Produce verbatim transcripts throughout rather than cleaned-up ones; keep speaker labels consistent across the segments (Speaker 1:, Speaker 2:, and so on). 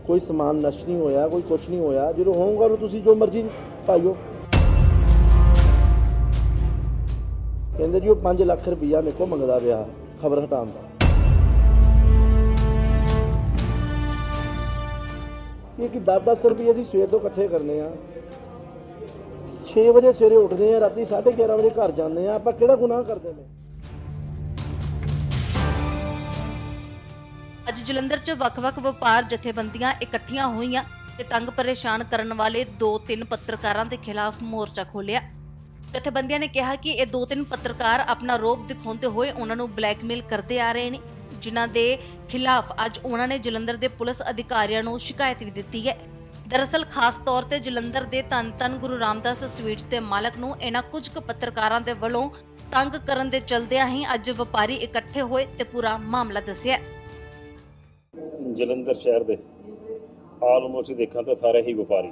Speaker 1: कोई समान नष्ट नहीं होया, कोई कुछ नहीं होया। जो होगा वो तुसी जो मर्जी पाइयो। कहते जी वो पाँच लाख रुपया मेरे को मंगता पिया खबर हटाने का। ये कि दस दस रुपये असीं सवेर तो इकट्ठे करने आ, छे बजे सवेरे उठते हैं, राती साढ़े ग्यारह बजे घर जाते हैं। आप किहड़ा गुनाह करते हैं?
Speaker 2: ਅੱਜ ਜਲੰਧਰ 'ਚ ਵੱਖ-ਵੱਖ ਵਪਾਰ ਜਥੇਬੰਦੀਆਂ ਇਕੱਠੀਆਂ ਹੋਈਆਂ ਤੇ ਤੰਗ ਪਰੇਸ਼ਾਨ ਕਰਨ ਵਾਲੇ ਦੋ ਤਿੰਨ ਪੱਤਰਕਾਰਾਂ ਦੇ ਖਿਲਾਫ ਮੋਰਚਾ ਖੋਲਿਆ। ਜਥੇਬੰਦੀਆਂ ਨੇ ਕਿਹਾ ਕਿ ਇਹ ਦੋ ਤਿੰਨ ਪੱਤਰਕਾਰ ਆਪਣਾ ਰੋਬ ਦਿਖਾਉਂਦੇ ਹੋਏ ਉਹਨਾਂ ਨੂੰ ਬਲੈਕਮੇਲ ਕਰਦੇ ਆ ਰਹੇ ਨੇ, ਜਿਨ੍ਹਾਂ ਦੇ ਖਿਲਾਫ ਅੱਜ ਉਹਨਾਂ ਨੇ ਜਲੰਧਰ ਦੇ ਪੁਲਿਸ ਅਧਿਕਾਰੀਆਂ ਨੂੰ ਸ਼ਿਕਾਇਤ ਵੀ ਦਿੱਤੀ ਹੈ। ਦਰਅਸਲ ਖਾਸ ਤੌਰ ਤੇ ਜਲੰਧਰ ਦੇ ਧੰਨ ਧੰਨ ਗੁਰੂ ਰਾਮਦਾਸ ਸਵੀਟਸ ਦੇ ਮਾਲਕ ਨੂੰ ਇਹਨਾਂ ਕੁਝ ਕੁ ਪੱਤਰਕਾਰਾਂ ਦੇ ਵੱਲੋਂ ਤੰਗ ਕਰਨ ਦੇ ਚਲਦਿਆਂ ਹੀ ਅੱਜ ਵਪਾਰੀ ਇਕੱਠੇ ਹੋਏ ਤੇ ਪੂਰਾ ਮਾਮਲਾ ਦੱਸਿਆ।
Speaker 3: ਜਲੰਧਰ ਸ਼ਹਿਰ ਦੇ ਆਲਮੋਸਟ ਦੇਖਾਂ ਤਾਂ ਸਾਰੇ ਹੀ ਵਪਾਰੀ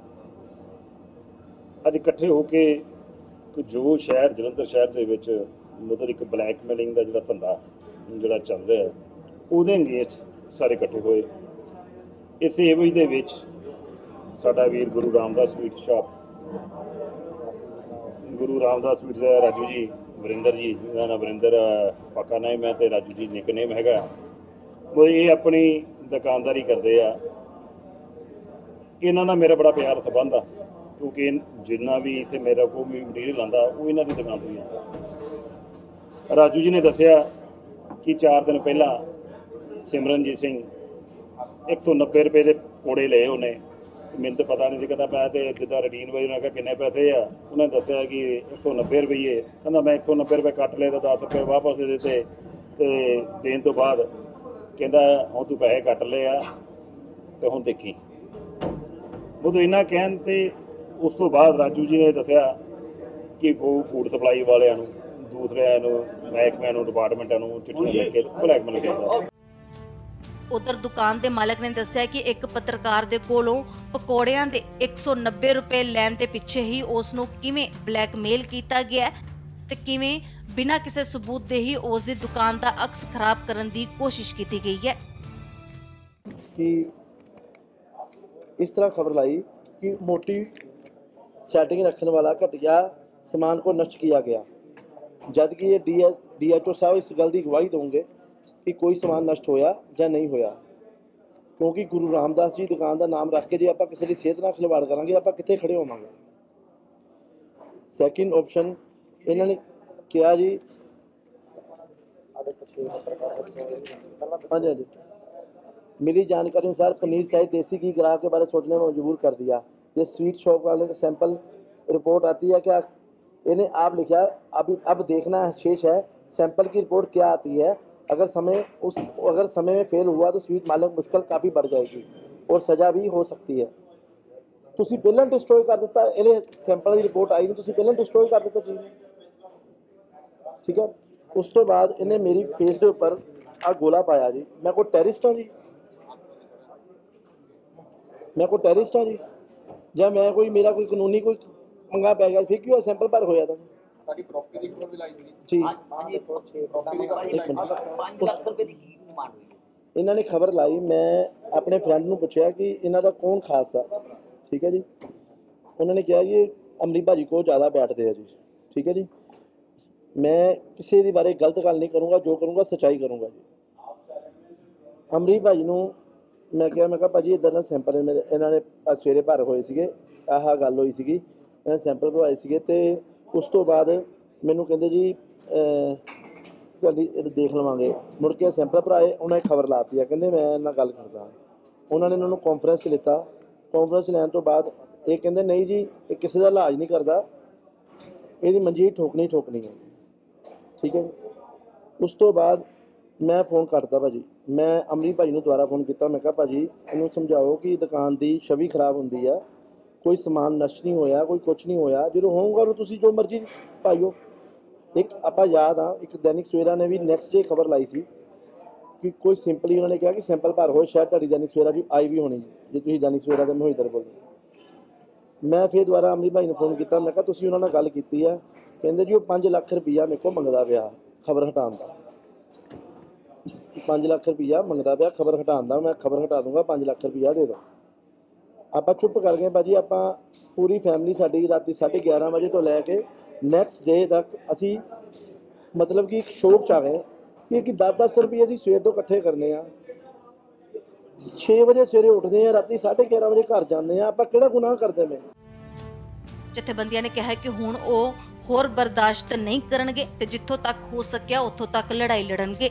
Speaker 3: ਅੱਜ ਇਕੱਠੇ ਹੋ ਕੇ ਜੋ ਸ਼ਹਿਰ ਜਲੰਧਰ ਸ਼ਹਿਰ ਦੇ ਵਿੱਚ ਮਤਲਬ ਇੱਕ ਬਲੈਕਮੇਲਿੰਗ ਦਾ ਜਿਹੜਾ ਧੰਦਾ ਜਿਹੜਾ ਚੱਲ ਰਿਹਾ ਉਹਦੇ ਅਗੇਂਸਟ ਸਾਰੇ ਇਕੱਠੇ ਹੋਏ। ਇਸ ਏਵਜ ਦੇ ਵਿੱਚ ਸਾਡਾ ਵੀਰ Guru Ramdas sweet shop, Guru Ramdas sweet ਦਾ ਰਾਜੂ ਜੀ, ਵਰਿੰਦਰ ਜੀ, ਇਹਦਾ ਨਾਮ ਵਰਿੰਦਰ ਪੱਕਾ ਨਾਮ ਹੈ ਤੇ ਰਾਜੂ ਜੀ ਨਿਕਨੇਮ ਹੈਗਾ। ਉਹ ਇਹ ਆਪਣੀ ਦੁਕਾਨਦਾਰੀ ਕਰਦੇ ਆ। ਇਹਨਾਂ ਨਾਲ ਮੇਰਾ ਬੜਾ ਪਿਆਰ ਸੰਬੰਧ ਆ, ਕਿਉਂਕਿ ਜਿੰਨਾ ਵੀ ਇੱਥੇ ਮੇਰਾ ਕੋਈ ਵੀ ਮਟੀਰੀਅਲ ਆਉਂਦਾ ਉਹ ਇਹਨਾਂ ਦੀ ਦੁਕਾਨ ਤੋਂ ਹੀ ਆਉਂਦਾ। ਰਾਜੂ ਜੀ ਨੇ ਦੱਸਿਆ ਕਿ ਚਾਰ ਦਿਨ ਪਹਿਲਾਂ ਸਿਮਰਨਜੀਤ ਸਿੰਘ ਇੱਕ ਸੌ ਨੱਬੇ ਰੁਪਏ ਦੇ ਪਕੌੜੇ ਲਏ ਉਹਨੇ। ਮੈਨੂੰ ਤਾਂ ਪਤਾ ਨਹੀਂ ਸੀ, ਕਹਿੰਦਾ ਮੈਂ ਤੇ ਜਿੱਦਾਂ ਰੂਟੀਨ ਵਾਈਜ਼ ਉਹਨਾਂ ਕਿਹਾ ਕਿੰਨੇ ਪੈਸੇ ਆ, ਉਹਨੇ ਦੱਸਿਆ ਕਿ ਇੱਕ ਸੌ ਨੱਬੇ ਰੁਪਈਏ। ਕਹਿੰਦਾ ਮੈਂ ਇੱਕ ਸੌ ਨੱਬੇ ਰੁਪਏ ਕੱਟ ਲਏ ਤਾਂ ਦਸ ਰੁਪਏ ਵਾਪਸ ਦੇ ਦਿੱਤੇ। ਅਤੇ ਦੇਣ ਤੋਂ ਬਾਅਦ ਕਹਿੰਦਾ ਹੁਣ ਤੂੰ ਪੈਸੇ ਕੱਟ ਲਏ ਆ ਅਤੇ ਹੁਣ ਦੇਖੀ। ਉਦੋਂ ਇੰਨਾ ਕਹਿਣ 'ਤੇ ਉਸ ਤੋਂ ਬਾਅਦ ਰਾਜੂ ਜੀ ਨੇ ਦੱਸਿਆ ਕਿ ਫੂ ਫੂਡ ਸਪਲਾਈ ਵਾਲਿਆਂ ਨੂੰ, ਦੂਸਰਿਆਂ ਨੂੰ, ਮਹਿਕਮਿਆਂ ਨੂੰ, ਡਿਪਾਰਟਮੈਂਟਾਂ ਨੂੰ ਚਿੱਠੀਆਂ ਲਿਖ ਕੇ ਬਲੈਕਮੇਲ ਕੀਤਾ।
Speaker 2: ਉਧਰ ਦੁਕਾਨ ਦੇ ਮਾਲਕ ਨੇ ਦੱਸਿਆ ਕਿ ਇੱਕ ਪੱਤਰਕਾਰ ਦੇ ਕੋਲੋਂ ਪਕੌੜਿਆਂ ਦੇ ਇੱਕ ਸੌ ਨੱਬੇ ਰੁਪਏ ਲੈਣ ਦੇ ਪਿੱਛੇ ਹੀ ਉਸ ਨੂੰ ਕਿਵੇਂ ਬਲੈਕਮੇਲ ਕੀਤਾ ਗਿਆ ਤੇ ਕਿਵੇਂ ਬਿਨਾਂ ਕਿਸੇ ਸਬੂਤ ਦੇ ਹੀ ਉਸ ਦੀ ਦੁਕਾਨ ਦਾ ਅਕਸ ਖਰਾਬ ਕਰਨ ਦੀ ਕੋਸ਼ਿਸ਼ ਕੀਤੀ ਗਈ ਹੈ।
Speaker 1: ਕਿ ਇਸ ਤਰ੍ਹਾਂ ਖਬਰ लाई कि मोटी सेटिंग रखने वाला घटिया सामान को नष्ट किया गया, जबकि ये D H D H O साहब इस गल की गवाही देंगे कि कोई समान नष्ट होया या नहीं होया। क्योंकि गुरु रामदास जी दुकान का नाम रख के जो आप किसी की सेहत नाल खिलवाड़ करांगे आप कित्थे खड़े होवांगे। सैकेंड ऑप्शन इन्होंने कहा जी, हाँ जी मिली जानकारी अनुसार पनीर सहित देसी घी ग्राहक के बारे सोचने में मजबूर कर दिया। ये स्वीट शॉप वाले का सैंपल रिपोर्ट आती है क्या, इन्हें आप लिखा अभी अब देखना शेष है सैंपल की रिपोर्ट क्या आती है। अगर समय उस अगर समय में फेल हुआ तो स्वीट मालिक मुश्किल काफ़ी बढ़ जाएगी और सज़ा भी हो सकती है। तुसी पहले डिस्ट्रॉय कर दिता, इन्हें सैंपल की रिपोर्ट आई नहीं, तुसी पहले डिस्ट्रॉय कर दिता चीज़, ठीक है। उस तो बाद इन्हें मेरी फेस के उपर आ गोला पाया जी। मैं कोई टेररिस्ट हाँ जी, मैं कोई टेररिस्ट हाँ जी, ਜਾਂ मैं कोई मेरा कोई कानूनी कोई पंगा पै गया फिर क्यों सैंपल भर होया था जी। इन्होंने खबर लाई, मैं अपने फ्रेंड को पूछा कि इन्हों का कौन खास है, ठीक है जी। उन्होंने कहा कि अमरीक भाजी को ज़्यादा बैठते हैं जी, ठीक है जी। मैं किसी के बारे गलत गल नहीं करूँगा, जो करूँगा सच्चाई करूँगा जी। अमरीक भाजी को मैं क्या मैं कहा भाजी इधर ना सैंपल मेरे इन्होंने सवेरे भर होए थे, आह गल हुई सी, इन्हें सैंपल भरवाए थे। तो उस तो बाद मैनू कहते जी देख लवांगे, मुड़ के सैंपल भराए, उन्हें खबर लाती है, कहते मैं इन्ना गल करदा। उन्होंने इन्होंने कॉन्फ्रेंस लिता, कॉन्फ्रेंस लैन तो बाद ये कहते नहीं जी ये किसी का इलाज नहीं करता, ये मंजी ठोकनी ठोकनी है, ठीक है। उस तो बाद मैं फोन करता भाजी, मैं अमरीक भाजी ने दोबारा फोन किया, मैं कहा भाजी इन्हूं समझाओ कि दुकान की छवि खराब होंदी है, कोई समान नष्ट नहीं होया, कोई कुछ नहीं होया। जो होगा वो तुसी जो मर्जी पाइयो। एक आप याद हाँ एक दैनिक सवेरा ने भी नैक्सट डे खबर लाई सी कि कोई सिंपली उन्होंने कहा कि सैंपल भर होए शायद तुहाडी दैनिक सवेरा भी आई भी होनी जे तुसीं दैनिक सवेरा दे मुहिदर बोलदे। मैं फिर दोबारा अमरीक भाई ने फोन किया, मैं कहा तुसीं उन्हां नाल गल कीती है, कहंदे जी वो पाँच लाख रुपया मेरे को मंगदा पिया खबर हटाउण दा। पाँच लाख रुपया मंगता पिया खबर हटाउण दा, मैं खबर हटा दूंगा, पाँच लाख रुपया दे दो। आप चुप कर गए भाजी। आप पूरी फैमिली साडी राती साढ़े ग्यारह बजे तो लैके नैक्सट डे तक असी मतलब कि शोक च आ गए कि कि दस दस रुपये असी सवेर तो इकट्ठे करने आ, छे बजे सवेरे उठते हैं, राती साढ़े ग्यारह बजे घर जाते हैं। आप किहड़ा गुनाह करते मैं।
Speaker 2: ਜਥੇਬੰਦੀਆਂ ਨੇ ਕਿਹਾ ਕਿ ਹੁਣ ਉਹ ਹੋਰ ਬਰਦਾਸ਼ਤ ਨਹੀਂ ਕਰਨਗੇ ਤੇ ਜਿੱਥੋਂ ਤੱਕ ਹੋ ਸਕਿਆ ਉੱਥੋਂ ਤੱਕ ਲੜਾਈ ਲੜਨਗੇ।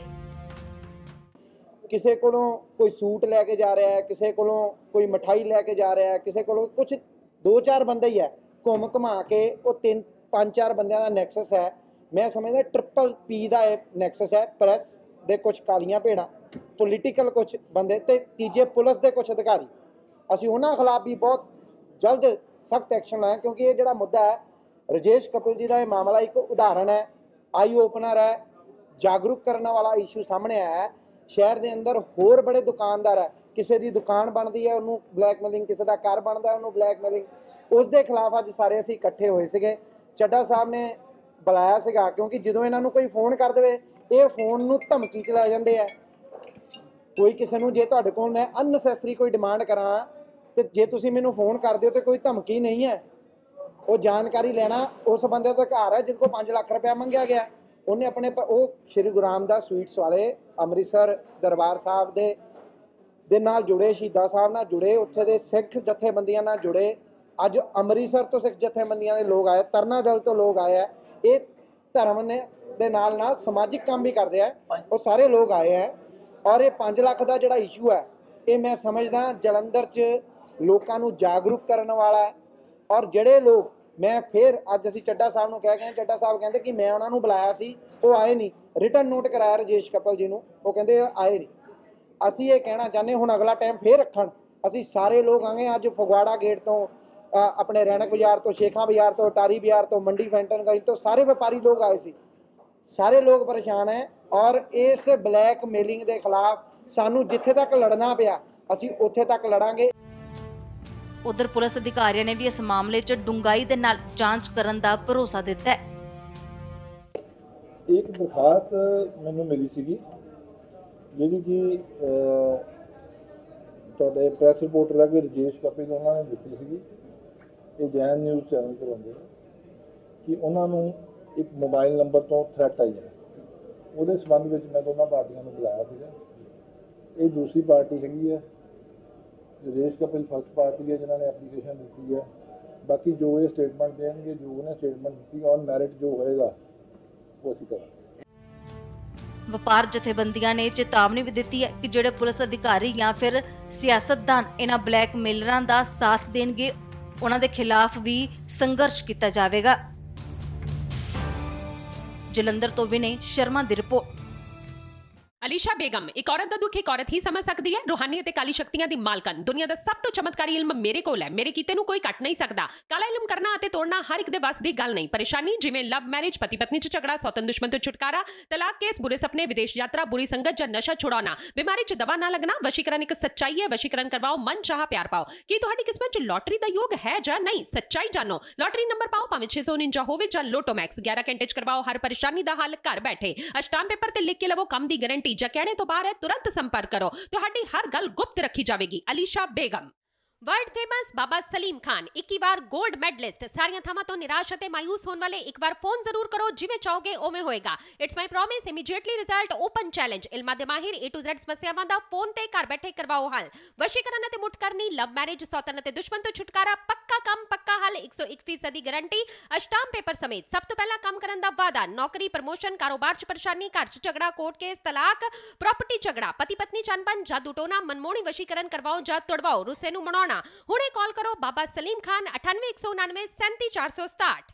Speaker 4: ਕਿਸੇ ਕੋਲੋਂ ਕੋਈ ਸੂਟ ਲੈ ਕੇ ਜਾ ਰਿਹਾ ਹੈ, ਕਿਸੇ ਕੋਲੋਂ ਕੋਈ ਮਠਾਈ ਲੈ ਕੇ ਜਾ ਰਿਹਾ ਹੈ, ਕਿਸੇ ਕੋਲੋਂ ਕੁਝ ਦੋ ਚਾਰ ਬੰਦੇ ਹੀ ਹੈ, ਘੁੰਮ ਘੁਮਾ ਕੇ ਉਹ ਤਿੰਨ ਪੰਜ ਚਾਰ ਬੰਦਿਆਂ ਦਾ ਨੈਕਸਸ ਹੈ। ਮੈਂ ਸਮਝਦਾ ਟ੍ਰਿਪਲ ਪੀ ਦਾ ਇਹ ਨੈਕਸਸ ਹੈ। ਪ੍ਰੈਸ ਦੇ ਕੁਝ ਕਾਲੀਆਂ ਭੇੜਾਂ, ਪੋਲੀਟੀਕਲ ਕੁਝ ਬੰਦੇ ਤੇ ਤੀਜੇ ਪੁਲਿਸ ਦੇ ਕੁਝ ਅਧਿਕਾਰੀ। ਅਸੀਂ ਉਹਨਾਂ ਖਿਲਾਫ ਵੀ ਬਹੁਤ ਜਲਦ सख्त एक्शन लाया, क्योंकि ये जो मुद्दा है राजेश कपिल जी का ये मामला एक उदाहरण है, आई ओपनर है, जागरूक करने वाला इशू सामने आया है। शहर के अंदर होर बड़े दुकानदार है, किसी की दुकान बनती है उन्होंने ब्लैकमेलिंग, किसी का घर बनता है उन्होंने ब्लैकमेलिंग, उस दे खिलाफ अज सारे असीं इकट्ठे होए सीगे। ਚੱਡਾ साहब ने बुलाया सीगा, क्योंकि जो इन्हों कोई फोन कर दे ये फोन नूं धमकी च लै जांदे है। कोई किसी नूं जे तुहाडे कोल मैं अननैसैसरी कोई डिमांड करा तो जे तुसीं मैनूं फोन कर दिओ तो कोई धमकी नहीं है, वो जानकारी लेना उस बंदे तो घर है जिनको पाँच लाख रुपया मंगया गया। उन्हें अपने वो श्री गुरु रामदास स्वीट्स वाले अमृतसर दरबार साहब दे दे नाल जुड़े, शहीदा साहब नाल जुड़े, उत्थे दे सिख जथेबंदियां नाल जुड़े। अज अमृतसर तो सिख जथेबंदियां दे लोग आए, तरना दल तो लोग आए है, ये धर्म ने दे नाल नाल समाजिक काम भी कर रहे हैं, वो सारे लोग आए हैं। और ये पाँच लाख का जिहड़ा इशू है ये मैं समझदा जलंधर च लोगों को जागरूक करने वाला है। और जोड़े लोग मैं फिर अज असी ਚੱਡਾ साहब को कह गए, ਚੱਡਾ साहब कहते कि मैं उन्होंने बुलाया सी, वो आए नहीं, रिटर्न नोट कराया राजेश कपिल जी को, वो कहते आए नहीं। असी ये कहना चाहते हुण अगला टाइम फिर रखण, असी सारे लोग आए अज फगवाड़ा गेट तो अपने रैणक बाजार तो, शेखा बाजार तो, अटारी बाजार तो, मंडी फैंटन गली तो सारे व्यापारी लोग आए सी। सारे लोग परेशान हैं और इस ब्लैकमेलिंग के खिलाफ सानू जिथे तक लड़ना पिया असी उत्थे तक लड़ांगे।
Speaker 2: उधर पुलिस अधिकारियों ने भी इस मामले च डूंगाई दे नाल जांच करन दा भरोसा दिता है।
Speaker 5: एक दरखास्त मैनू मिली सीगी जिहड़ी कि तुहाडे प्रैस रिपोर्टर है कि राजेश कपिल उन्होंने दित्ती सीगी, ये जैन न्यूज़ चैनल पर आउंदे कि उन्होंने एक मोबाइल नंबर तो थ्रैट आई है, उहदे संबंध में मैं दोनों पार्टियों को बुलाया सीगा। ये दूसरी पार्टी हैगी है, राजेश कपिल फर्स्ट पार्टी है जिन्होंने एप्लीकेशन दी है। बाकी जो ये स्टेटमेंट देंगे, जो उन्हें स्टेटमेंट दी ऑन मैरिट जो होएगा वो असीं करांगे।
Speaker 2: ਵਪਾਰ ਜਥੇਬੰਦੀਆਂ ਨੇ ਚੇਤਾਵਨੀ ਵੀ ਦਿੱਤੀ ਹੈ ਕਿ ਜਿਹੜੇ ਪੁਲਿਸ ਅਧਿਕਾਰੀ ਜਾਂ ਫਿਰ ਸਿਆਸਤਦਾਨ ਇਹਨਾਂ ਬਲੈਕਮੇਲਰਾਂ ਦਾ ਸਾਥ ਦੇਣਗੇ ਉਹਨਾਂ ਦੇ ਖਿਲਾਫ ਵੀ ਸੰਘਰਸ਼ ਕੀਤਾ ਜਾਵੇਗਾ। ਜਲੰਧਰ ਤੋਂ ਵਿਨੇ ਸ਼ਰਮਾ ਦੀ ਰਿਪੋर्ट।
Speaker 6: अलीशा बेगम एक औरत का दुख एक औरत ही समझ सकती है। रूहानी ते काली शक्तियां दी मालकन, दुनिया दा सब तो चमत्कारी इल्म मेरे कोल है, मेरे कीते नू कोई कट नहीं सकता। काला इल्म करना ते तोड़ना हर एक दे बस दी गल नहीं। परेशानी जिवें लव मैरिज, पति पत्नी च झगड़ा, सौतन दुश्मन तो छुटकारा, तलाक केस, बुरे सपने, विदेश यात्रा, बुरी संगत या नशा छुड़ाना, बीमारी च दवा ना लगना। वशीकरण एक सच्चाई है, वशीकरण करवाओ, मन चाह प्यार पाओ। की तुहाडी किस्मत च लॉटरी दा योग है जां नहीं? सच्चाई जानो। लॉटरी नंबर पाओ भावें छे सौ उनंजा होवे जां लोटो मैक्स, ग्यारह घंटे च करवाओ हर परेशानी दा हल घर बैठे। अष्टाम पेपर ते लिख के लवो कम दी गारंटी, जां कहने तो बाहर तुरंत संपर्क करो, तुहाडी हर गल गुप्त रखी जाएगी। अलीशा बेगम। वर्ल्ड फेमस बाबा सलीम खान इक्की बार गोल्ड मेडलिस्ट। सारियां थावां तो निराश अते मायूस होने वाले एक बार फोन जरूर करो, जिवें चाहोगे उवें होएगा। It's my promise, immediately result, open challenge. इल्मा दे माहिर ए टू ज़ेड समस्यावां दा फोन ते घर बैठे करवाओ हल। वशीकरण अते मुठ करनी, लव मैरिज, सौतन अते दुश्मन तो छुटकारा, पक्का काम पक्का हल, एक सौ एक फीसद दी गारंटी, अष्टाम पेपर समेत। सब तो पहला काम करन दा वादा, नौकरी, प्रमोशन, कारोबार च परेशानी, घर च झगड़ा, कोर्ट केस, तलाक, प्रॉपर्टी झगड़ा, पति पत्नी च अनबन, जादू टोना, मनमोहनी वशीकरण करवाओ जां तोड़वाओ, रुस्से नूं मनाउणा। हुणे कॉल करो बाबा सलीम खान अठानवे एक सौ उनानवे सैंती चार सौ सताहठ।